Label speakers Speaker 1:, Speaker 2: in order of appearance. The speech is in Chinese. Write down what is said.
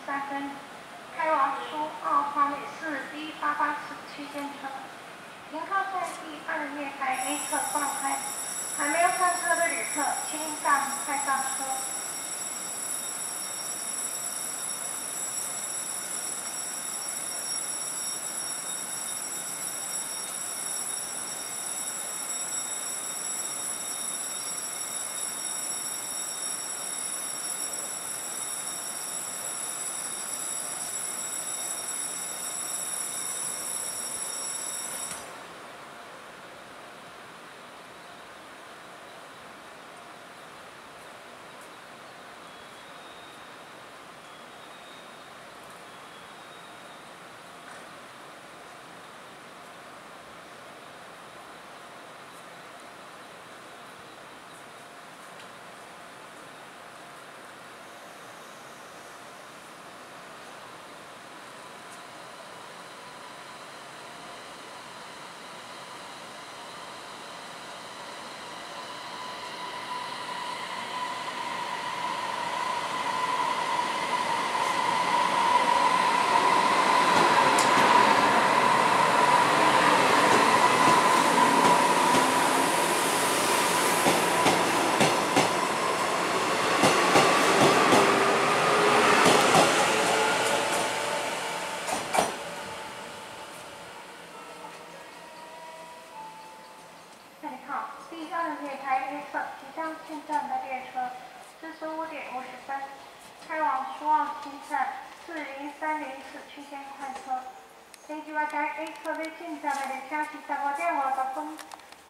Speaker 1: 3分，开往苏澳花美市 D884区间车，停靠在第2月台 A 侧挂开，还没有上车的旅客，请赶快上车。第2月台 A 侧即将进站的列车，45点50分，开往苏澳新站40304区間快車。電気は台 A 側で進站までチャージした5.5分。